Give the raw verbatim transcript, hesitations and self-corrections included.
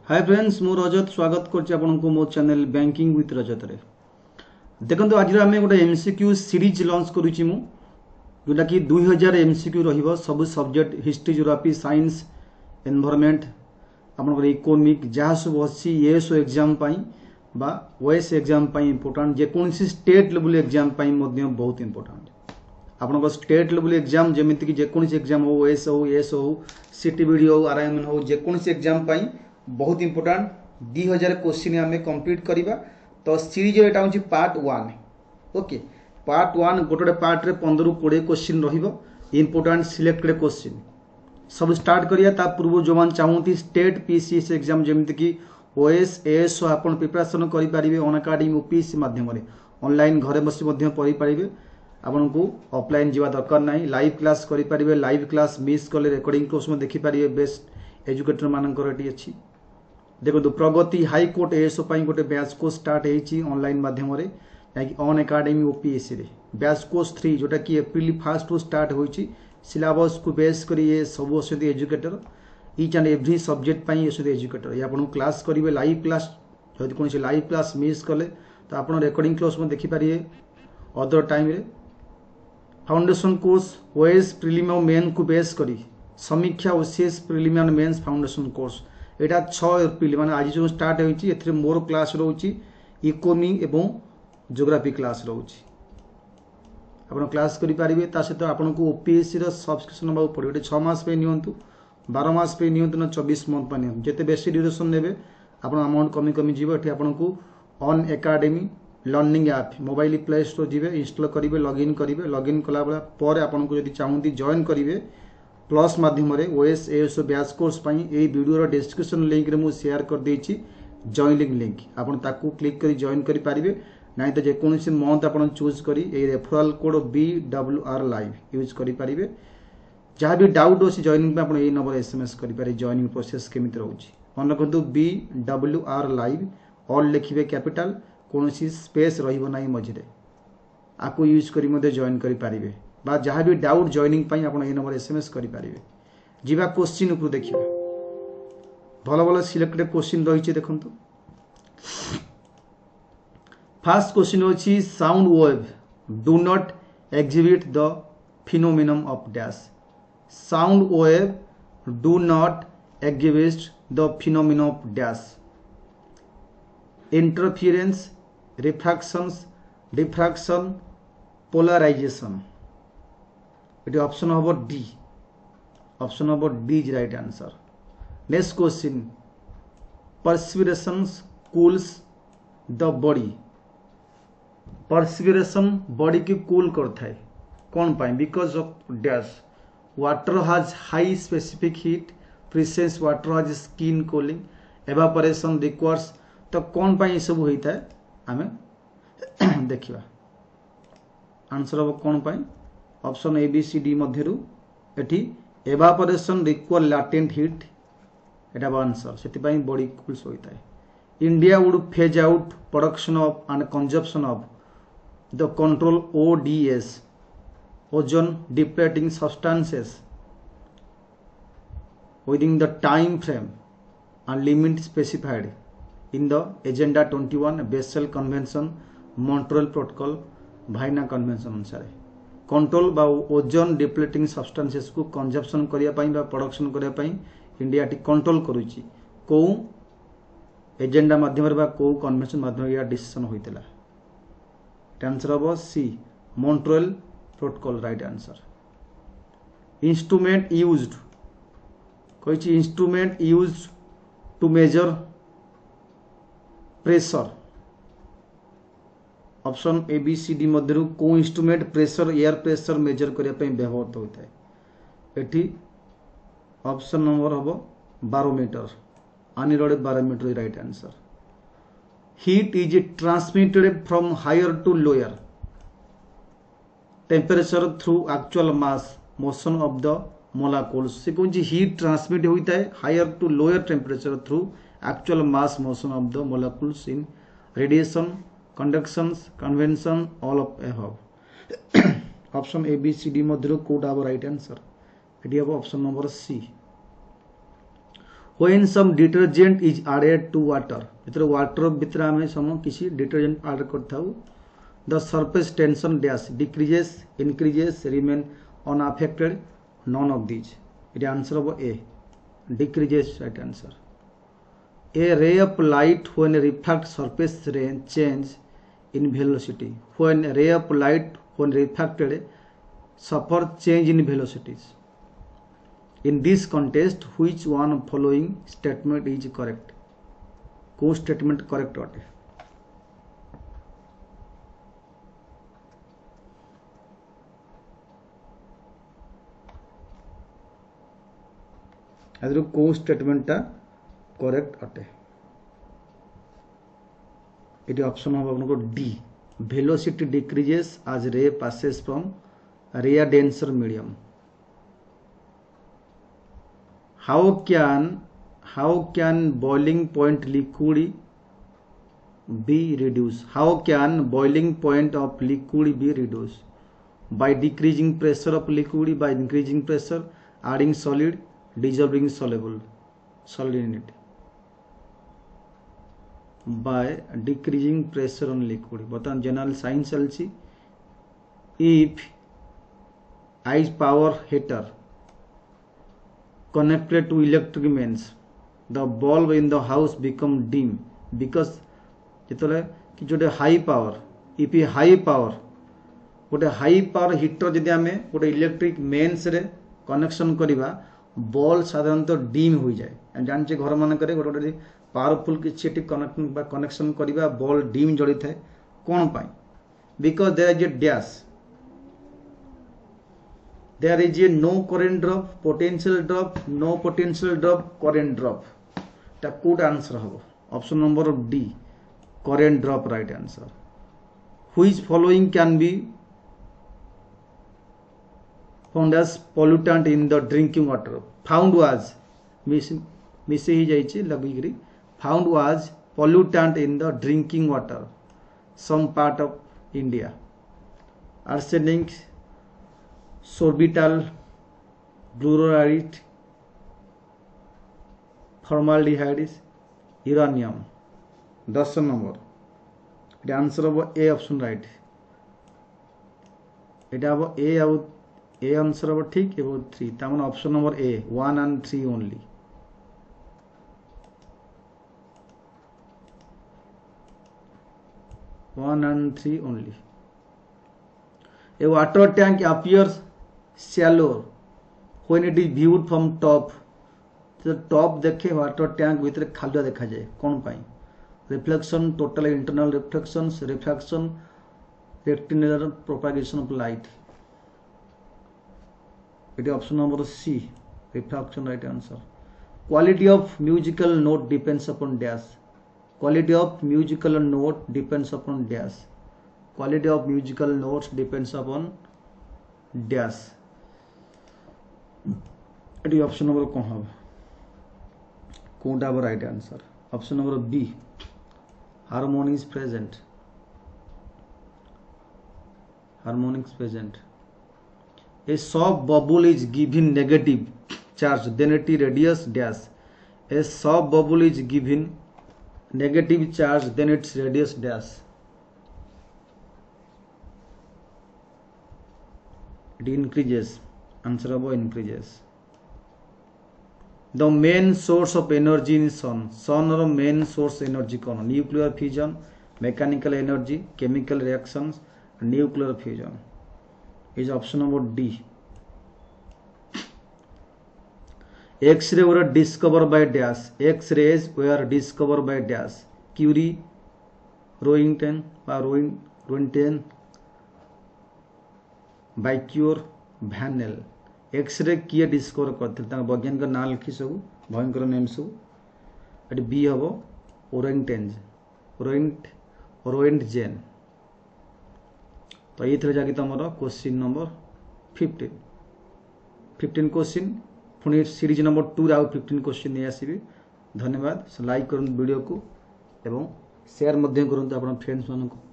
Hi friends मु रजत स्वागत करछि आपनको मो चैनल बैंकिंग विथ रजत रे। देखंतु आज आमे गोटे एमसीक्यू सीरीज लॉन्च करूछि मु जोटा कि दो हज़ार एमसीक्यू रहिबो सब subject history geography science environment आपनकर इकोनॉमिक जहाँ सब अछि एएसओ एग्जाम पई बा ओएस एग्जाम पई इंपोर्टेंट जे कोनसी स्टेट लेवल एग्जाम पई मध्य बहुत इंपोर्टेंट आपनकर स्टेट लेवल एग्जाम जेमिति कि जे कोनसी एग्जाम हो ओएस हो एएस हो सीटीबीडी हो आरआईएमएन हो जे कोनसी एग्जाम पई बहुत इंपोर्टेंट दो हज़ार क्वेश्चन आम कंप्लीट करवा। तो सीरीज एटा होची part one. Okay part one गोटे पार्ट रे पंद्रह कोड़े क्वेश्चन रहिबो इंपोर्टेंट सिलेक्टेड क्वेश्चन सब स्टार्ट करिया। ता पूर्व जो मान चाहूती स्टेट पीसीएस एग्जाम जेमिति कि ओएस एएस आपन प्रिपरेशन करि परिबे ऑन अकाडमी ओपीएससी माध्यम रे ऑनलाइन घरे बसी मध्यम पढ़ी परिबे आपन को ऑफलाइन जीवा दरकार नाही। लाइव क्लास करि परिबे लाइव क्लास मिस कले रिकॉर्डिंग क्लास में देखि परिबे बेस्ट एजुकेटर मानकर एटी अछि। देखो प्रगति हाईकोर्ट एएसओ गोटे बैच कोर्स स्टार्ट होती ऑनलाइन माध्यम ऑन अकाडमी ओपीएससी रे बैच कोर्स थ्री जोटा कि एप्रिल फर्स्ट रु स्टार्ट होती सिलेबस को बेस कर ये सब अच्छे educator each and every subject अच्छे एजुकेटर ये आपको क्लास करेंगे लाइव क्लास जब कौन लाइव क्लास मिस कले तो आप रिकॉर्डिंग क्लास में देखिपारे अदर टाइम रे फाउंडेशन कोर्स ओएस प्रिलिम और मेन को बेस करी समीक्षा OCS prelim and mains foundation course एटा छह एप्रिल माने आज जो स्टार्ट होइछि एथरे मोर क्लास रहउछि इकोनॉमी एवं ज्योग्राफी क्लास रहउछि आपण क्लास करि परिबे। ता सहित आपन को ओपीएससी रो सब्सक्रिप्शन नबा पड़े एटे छह मास पे नियंतु बारह मास पे नियंतु न चौबीस मंथ पे नियंतु जेते बेसी ड्यूरेशन नेबे आपण अमाउंट कमी कमी जीवो। एठी आपन को Unacademy learning app mobile play store जीवे इंस्टॉल करिवे लॉगिन करिवे लॉगिन कला बला पर आपन को यदि चाहूंती जॉइन करिवे प्लस माध्यम ओएस एएसओ बैच कोर्स पई ए वीडियो डिस्क्रिप्शन लिंक रे मु शेयर कर देछि जॉइनिंग लिंक आपन ताकू क्लिक करी जॉइन करि पारिबे नाही तो जे कोनसी मंथ आपन चूज करी ए referral code B W R live use करि पारिबे। जहाँ भी डाउट होछि जॉइनिंग पे आपन ए नंबर एसएमएस करि पारे जॉइनिंग प्रोसेस केमिति रहउछि मन रखंतु B W R live all लिखिबे कैपिटल कोनसी स्पेस रहिबो नाही मझिरे आकू यूज करी मते जॉइन करि पारिबे बा जहाँ भी डाउट जॉइनिंग पाई आपन ए नंबर एसएमएस करि पारिबे। जीवा क्वेश्चन ऊपर देखिबा भल भल सिलेक्टेड क्वेश्चन रहिछि देखंतु। फर्स्ट क्वेश्चन होछि sound wave do not exhibit the phenomenon of dash sound wave do not exhibit the phenomenon of dash interference refractions diffraction polarisation इट ऑप्शन हम डी ऑप्शन हम D is right answer. Next question perspiration cools the body perspiration body की cool करता है कौन पाए because of dash water has high specific heat presence water has skin cooling evaporation requires तो कौन पाए सब होता है आमे देखिबा आंसर हम कौन पाए option A B C D मध्यरु एठी एवापोरेशन रिक्वायर लैटेंट हीट एटा आंसर सेति पई बॉडी कूल्स होता है। India would phase out production of and consumption of the control ODS ozone depleting substances within the time frame and limit specified in the agenda twenty-one Basel convention Montreal protocol Vienna convention अनुसार control बा ozone depleting substances को consumption करिया पई बा production करिया पई India T control करूची को एजेंडा माध्यम रे बा को कन्वेंशन माध्यम या डिसीजन होइतला आंसर अब C Montreal protocol right answer. Instrument used कहिछि instrument used to measure pressure option A B C D मध्यरु को instrument pressure air pressure measure करिया पई व्यवहृत होता है एठी ऑप्शन नंबर हबो barometer aneroid barometer right answer. Heat is transmitted from higher to lower temperature through actual mass motion of the molecules से कौन हीट ट्रांसमिट होता है higher to lower temperature through actual mass motion of the molecules in radiation conductions convection all of above option A B C D मध्यरु कोटा right answer एटी अब option number C. When some detergent is added to water भीतर water भीतर आम some किसी detergent add करथाउ the surface tension dash decreases increases remain unaffected none of these it answer of A decreases right answer A ray of light when refract surface ray change in velocity. When a ray of light when refracted suffer change in velocities. In this context, which one of following statement is correct? को statement correct अटे? Other को statement टा correct अटे ये option हम आपको D velocity decreases as ray passes from rarer denser medium how can how can boiling point liquid be reduce how can boiling point of liquid be reduce by decreasing pressure of liquid by increasing pressure adding solid dissolving soluble salinity by decreasing pressure on liquid बता general science चलची if ice power heater connected to electric mains the bulb in the house become dim because जेतले कि जोटे high power if high power गोटे high power heater जदि आमे गोटे electric mains रे कनेक्शन करिबा बॉल साधारणतः डिम हो जाए जानचे घर मान गोटे गोटे पावरफुल किसी कनेक्शन कनेक्शन करवा बॉल डिम जड़ी थाए कौन पाई because there is a dash there is a no current drop potential drop no potential drop current drop ता कोड आंसर हम option number of D current drop right answer which following can be found as pollutant in the drinking water found was miss miss hi jaichi lagigri found was pollutant in the drinking water some part of India arsenic sorbitol fluoride formaldehyde uranium दस number it answer of A option right it have A out A answer हम ठीक एवं three तमन option number A one and three only one and three only A water tank appears shallow when it is viewed from top top देखे water tank भीतर खालुआ देखा जाए कौन पाई reflection total internal reflection refraction rectangular propagation of light it is option number C refraction right answer quality of musical note depends upon dash quality of musical note depends upon dash quality of musical notes depends upon dash it is option number कौन हम कोनटा अब right answer option number B harmony is present harmonic is present A soft bubble is given negative charge then it radius dash a soft bubble is given negative charge then its radius dash it increases answer above increases the main source of energy in sun sun or main source energy kon nuclear fusion mechanical energy chemical reactions nuclear fusion is option number D X-ray were discovered by dash X-rays were discovered by dash Curie Roentgen or Roentgen Becquerel Van Al X ray किए discover करते वैज्ञानिक ना लिखी सब भयंकर name सब ये B हम ओरेंटेंज रोइंट रोइंटजेन तो ये जाकि तुम question number fifteen fifteen question पुणी सीरीज नंबर टू आउ फिफ्टीन क्वेश्चन नहीं आसबि धन्यवाद लाइक करूँ वीडियो को एवं शेयर करूँ फ्रेंड्स मान